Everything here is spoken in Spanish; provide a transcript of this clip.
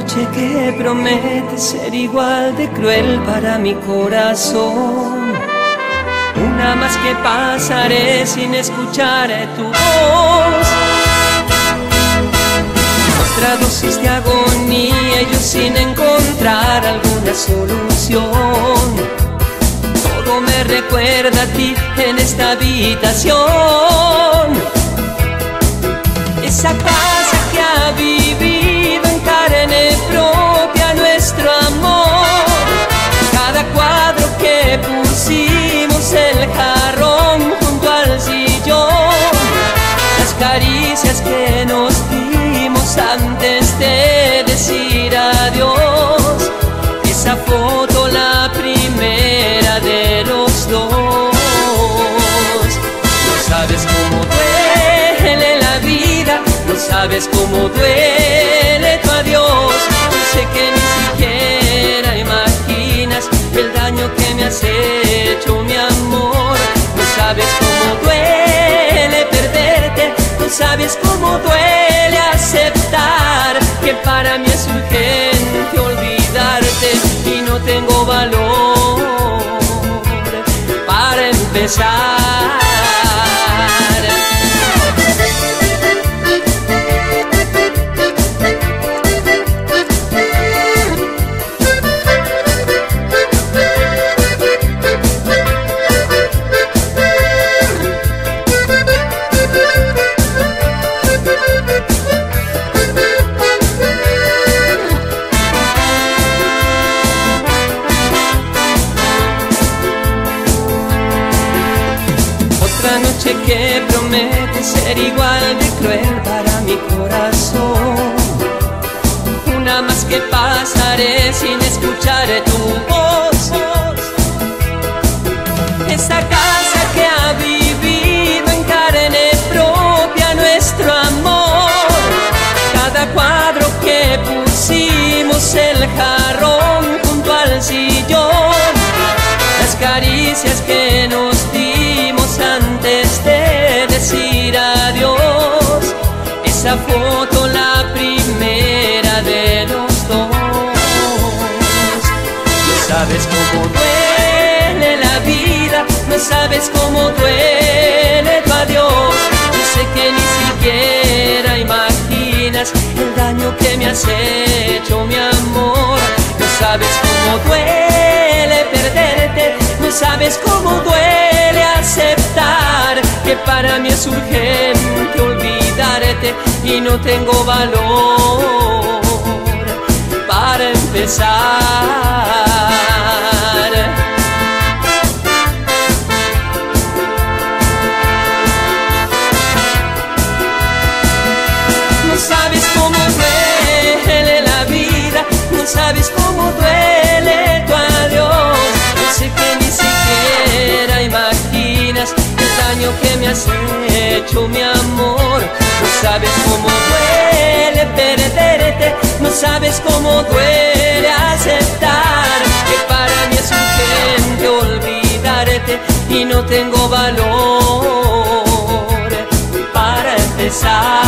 noche que promete ser igual de cruel para mi corazón. Una más que pasaré sin escuchar tu voz. Otra dosis de agonía y yo sin encontrar alguna solución. Todo me recuerda a ti en esta habitación. Esa casa que ha vivido en carne propia nuestro amor. Cada cuadro que pusimos, el jarrón junto al sillón. Las caricias que nos dimos antes de decir adiós. Esa foto, la primera de los dos. No sabes cómo duele la vida, no sabes cómo duele tu adiós. Yo sé que ni siquiera imaginas el daño que me has hecho, mi amor. No sabes cómo duele perderte, no sabes cómo duele aceptar que para mí es urgente olvidarte y no tengo valor para empezar. Otra noche que promete ser igual de cruel para mi corazón. Una más que pasaré sin escuchar tu voz. Esa casa que ha vivido en carne propia nuestro amor. Cada cuadro que pusimos, el jarrón junto al sillón. Las caricias que nos dimos antes de decir adiós. Esa foto, la primera de los dos. No sabes cómo duele la vida, no sabes cómo duele tu adiós. Yo sé que ni siquiera imaginas el daño que me has hecho, mi amor. No sabes cómo duele perderte, no sabes cómo duele aceptar que para mí es urgente olvidarte y no tengo valor para empezar. No sabes cómo duele la vida, no sabes cómo duele tu adiós. Yo sé que ni siquiera imaginas el daño que me has hecho, mi amor. No sabes cómo duele perderte, no sabes cómo duele aceptar que para mí es urgente olvidarte y no tengo valor para empezar.